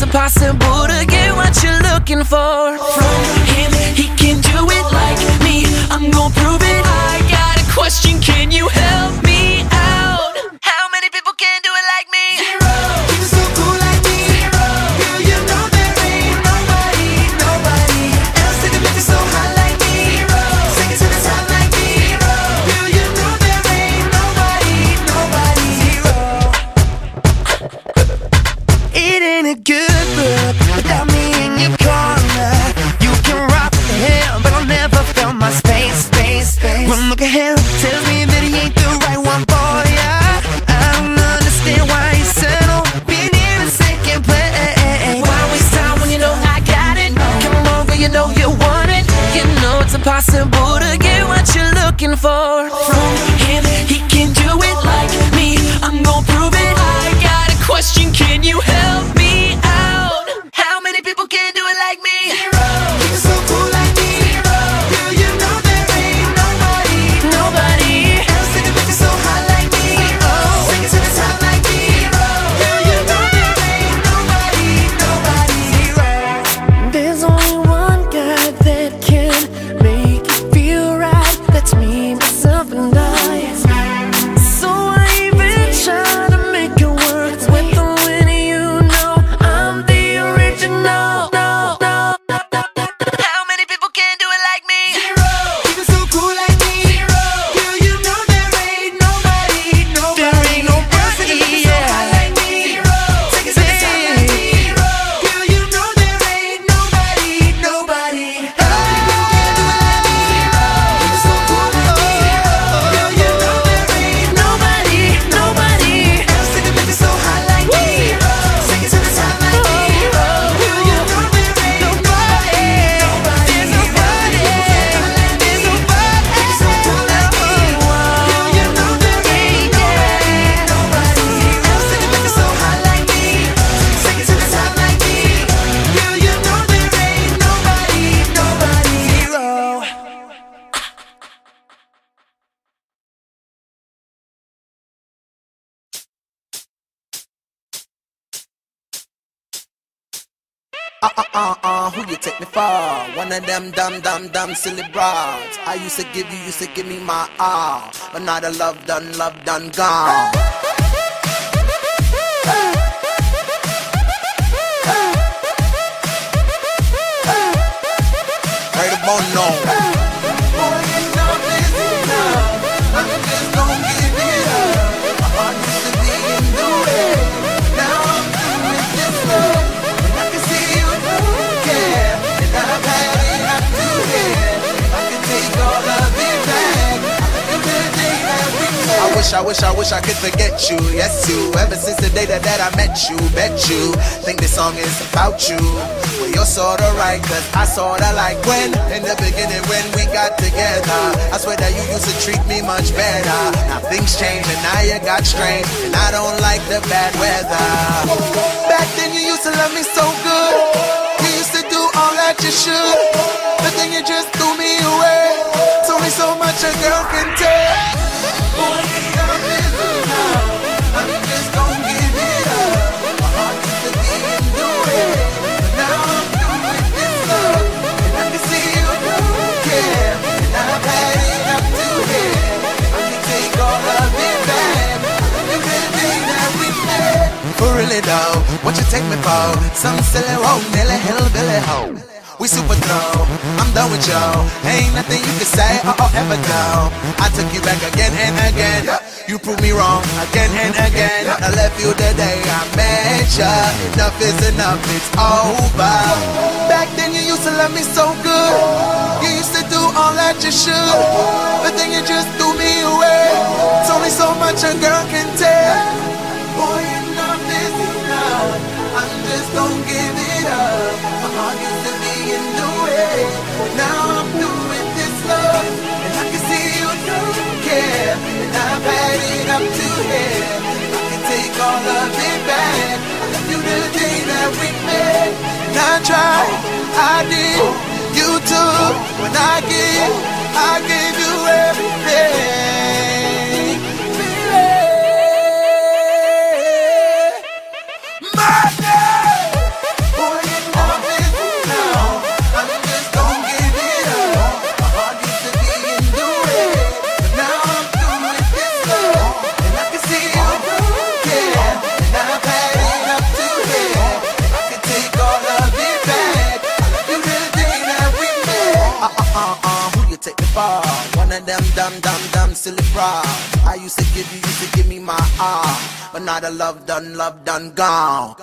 impossible to get what you're looking for from him. He can do it like me, I'm gonna prove it. I got a question, can you help me out? How many people can do it like me? Zero. People so cool like me. Zero. Girl, you know there ain't nobody else that can make it so hot like me. Zero. Take it to the top like me. Zero. Girl, you know there ain't nobody. Zero. It ain't a good look without me in your corner. You can rock the hell, but I'll never feel my space. One look at him tells me that he ain't the right one for ya. I don't understand why he settle being in a second place. Why waste time when you know I got it? Come over, you know you want it. You know it's impossible to get what you're looking for from him. He can do it like me, I'm gonna prove it. I got a question, can you help me out? How many people can do it like me? Zero. You're so cool like me. Zero. Girl, you know there ain't nobody else that can make it so hot like me. Oh, take it to the top like me. Zero. Girl, you know there ain't nobody. Zero. There's only one guy that can make it feel right. That's me, myself, and I. So I even try to make it work with the winner. You know I'm the original. How many people can do it like me? Zero. People so cool like me. Zero. Girl, you know there ain't nobody. There ain't nobody, yeah. Like me. Zero. Take it to the top like me. Zero. Girl, you know there ain't nobody. People can do it like me. Zero. People so cool like me. Zero. Girl, you know there ain't nobody else that can make it so hot like me. Zero. Take it to the top like me. Zero. Girl, you know there ain't nobody. There's nobody. There's nobody. So cool like me. Girl, you know there ain't nobody else that can make it so hot like me. Take it to the top like me. Girl, you know there ain't nobody. Zero. Who you take me for? One of them dumb silly broads. I used to give me my all, but now the love done gone. Right about now. Boy, you know this is love. I'm just gon' give it up. My heart used to be in the way. Now I'm doing this love. And I can see you don't care. And I've had it up to here. If I could take all of it back, I could the day that we met. I wish I could forget you. Yes, you. Ever since the day that I met you, bet you think this song is about you. Well, you're sorta right, cause I sorta like when in the beginning when we got together. I swear that you used to treat me much better. Now things change and now you got strange, and I don't like the bad weather. Back then you used to love me so good. You used to do all that you should, but then you just threw me away. It's only so much a girl can take. Boy, love is love. I'm just gon' give it up. My heart used to be in the way, but now I'm doing this love. And I can see you don't care. And I've had it up to here. If I can take all of it back, I'll do the day that we met. For really though, what you take me for? Some silly road, nearly hillbilly hoe. We super throw, I'm done with y'all. Ain't nothing you can say or ever do. I took you back again and again. You proved me wrong again and again. I left you the day I met ya. Enough is enough, it's over. Back then you used to love me so good. You used to do all that you should, but then you just threw me away. It's only so much a girl can take. Boy, enough is enough. I'm just gon' give it up. My heart used to be in the way, but now I'm doing this love. And I can see you don't care. And I've had it up to here. If I can take all of it back, I'll love you the day that we met. And I tried, I did, you took. When I gave you everything. My name. of them dumb silly proud. I used to give me my all, but now the love done gone.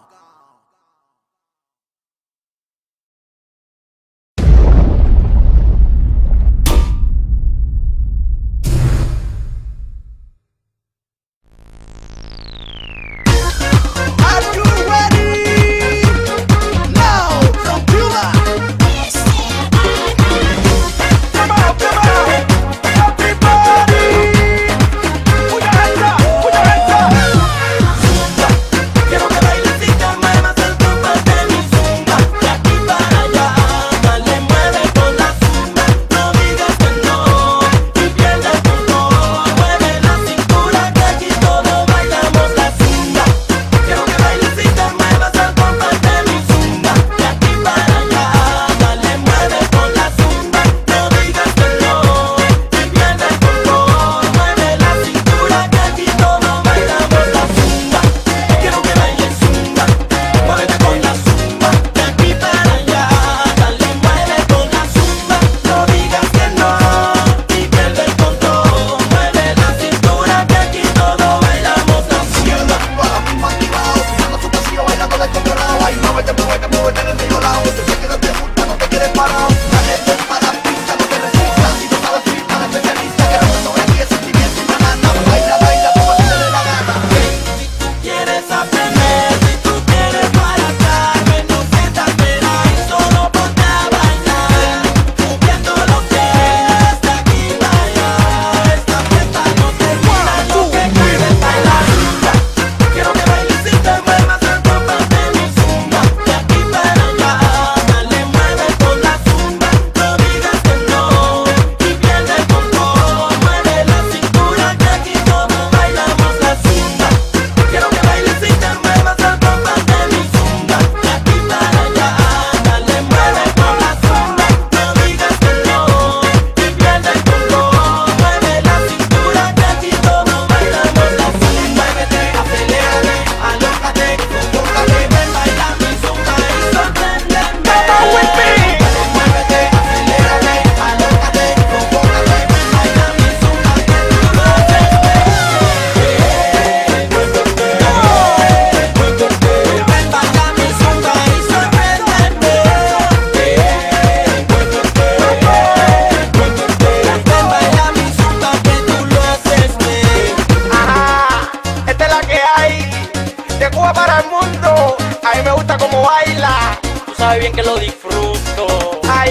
Sabe bien que lo disfruto. Ay,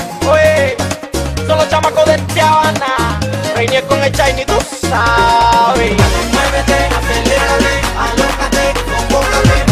oye, son los chamacos de Tijuana. Reinier con el Shiny, tú sabes. Muévete, acelérate, alócate, convócate.